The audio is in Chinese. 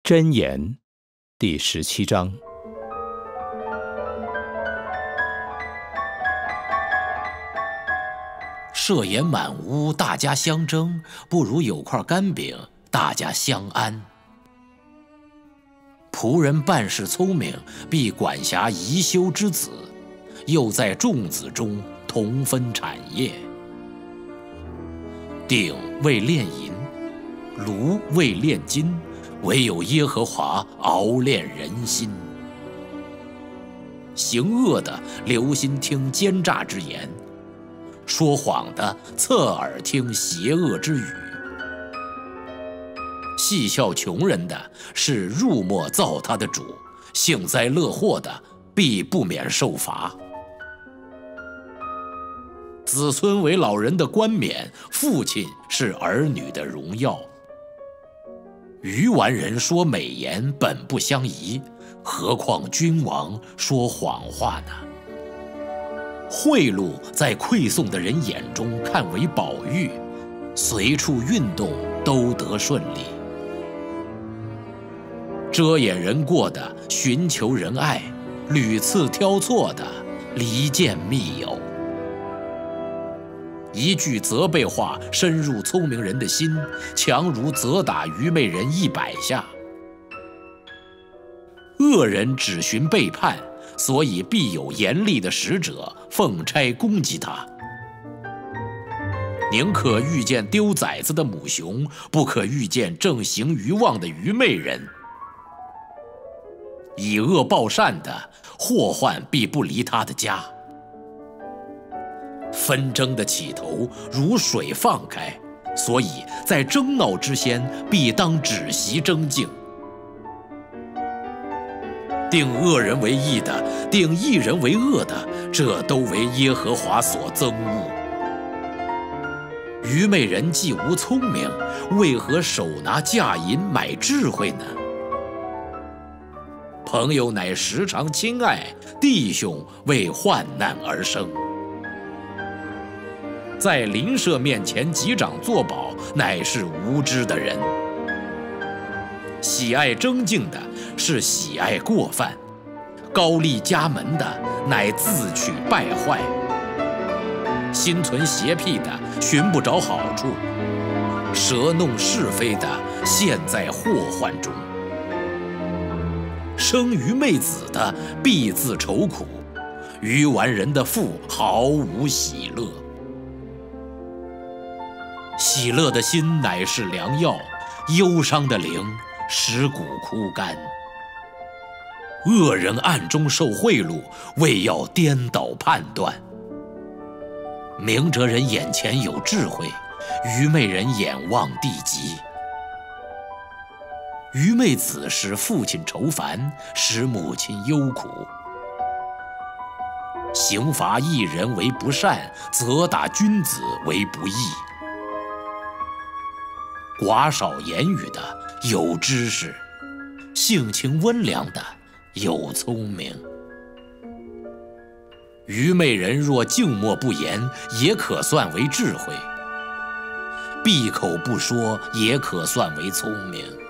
箴言第17章。 设宴满屋，大家相争，不如有块干饼，大家相安。仆人办事聪明，必管辖宜修之子，又在众子中同分产业。鼎为炼银，炉为炼金，唯有耶和华熬炼人心。行恶的留心听奸诈之言，说谎的侧耳听邪恶之语。戏笑穷人的是入没造他的主，幸灾乐祸的必不免受罚。子孙为老人的冠冕，父亲是儿女的荣耀。愚顽人说美言本不相宜，何况君王说谎话呢？贿赂在馈送的人眼中看为宝玉，随处运动都得顺利。遮掩人过的寻求仁爱，屡次挑错的离间密友。一句责备话深入聪明人的心，强如责打愚昧人100下。恶人只寻背叛，所以必有严厉的使者奉差攻击他。宁可遇见丢崽子的母熊，不可遇见正行愚妄的愚昧人。以恶报善的，祸患必不离他的家。纷争的起头如水放开，所以在争闹之先，必当止息争竞。定恶人为义的，定义人为恶的，这都为耶和华所憎恶。愚昧人既无聪明，为何手拿价银买智慧呢？朋友乃时常亲爱，弟兄为患难而生。在邻舍面前击掌作保，乃是无知的人。喜爱争竞的是喜爱过犯，高立家门的乃自取败坏。心存邪僻的寻不着好处，舌弄是非的陷在祸患中。生愚昧子的必自愁苦，愚顽人的腹毫无喜乐。喜乐的心乃是良药，忧伤的灵使骨枯干。恶人暗中受贿赂，为要颠倒判断。明哲人眼前有智慧，愚昧人眼望地极。愚昧子使父亲愁烦，使母亲忧苦。刑罚一人为不善，责打君子为不义。寡少言语的有知识，性情温良的有聪明。愚昧人若静默不言，也可算为智慧；闭口不说，也可算为聪明。